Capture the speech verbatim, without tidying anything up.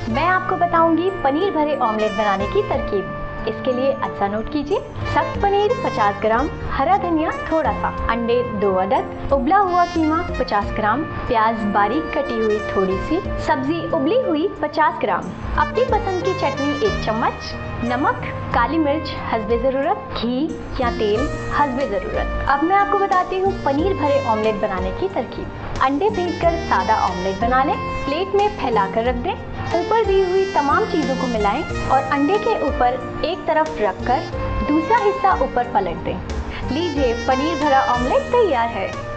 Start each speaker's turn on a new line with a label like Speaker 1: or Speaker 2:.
Speaker 1: मैं आपको बताऊंगी पनीर भरे ऑमलेट बनाने की तरकीब। इसके लिए अच्छा नोट कीजिए। सख्त पनीर पचास ग्राम, हरा धनिया थोड़ा सा, अंडे दो अदद, उबला हुआ कीमा पचास ग्राम, प्याज बारीक कटी हुई थोड़ी सी, सब्जी उबली हुई पचास ग्राम, अपनी पसंद की चटनी एक चम्मच, नमक, काली मिर्च हस्बे ज़रूरत, घी या तेल हस्बे ज़रूरत। अब मैं आपको बताती हूँ पनीर भरे ऑमलेट बनाने की तरकीब। अंडे फेंटकर सादा ऑमलेट बना लें। प्लेट में फैलाकर रख दें। ऊपर दी हुई तमाम चीज़ों को मिलाएं और अंडे के ऊपर एक तरफ रखकर दूसरा हिस्सा ऊपर पलट दें। लीजिए, पनीर भरा ऑमलेट तैयार है।